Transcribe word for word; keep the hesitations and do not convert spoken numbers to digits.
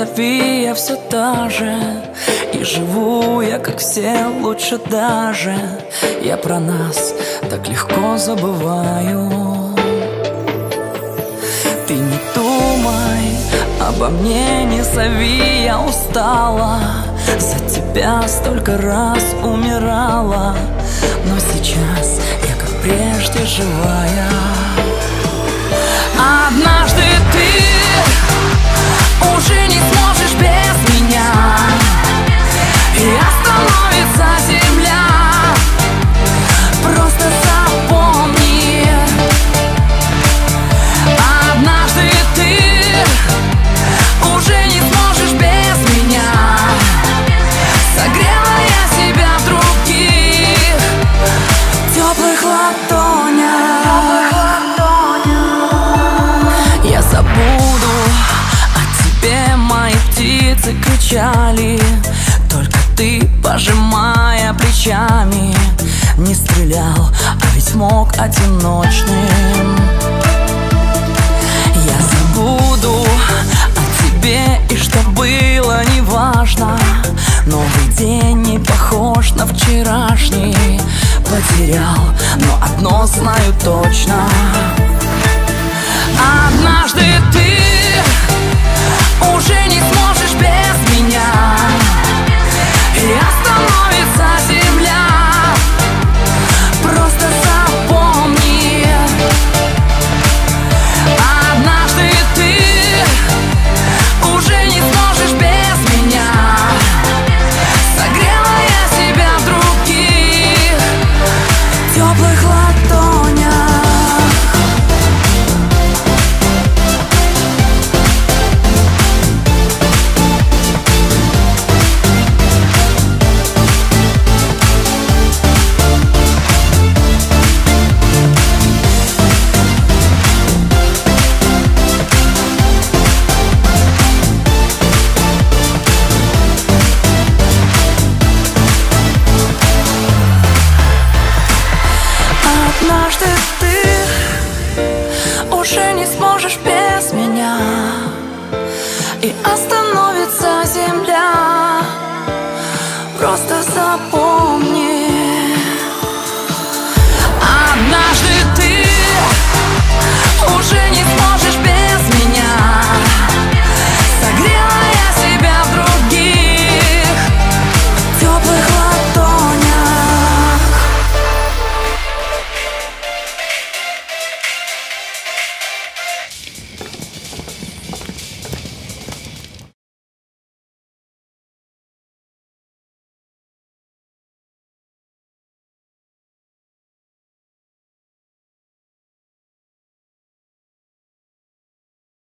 София все та же, и живу я, как все, лучше даже. Я про нас так легко забываю. Ты не думай обо мне, не зови, я устала. За тебя столько раз умирала, но сейчас я, как прежде, живая. Однажды ты уже не сможешь без меня, и остановится земля. Просто запомни, однажды ты уже не сможешь без меня. Согрела я себя в других теплых ладонях. Я забуду о тебе, мои птицы кричали, только ты, пожимая плечами, не стрелял, а ведь мог одиночным. Я забуду о тебе, и что было, неважно. Новый день не похож на вчерашний. Потерял, но одно знаю точно: однажды ты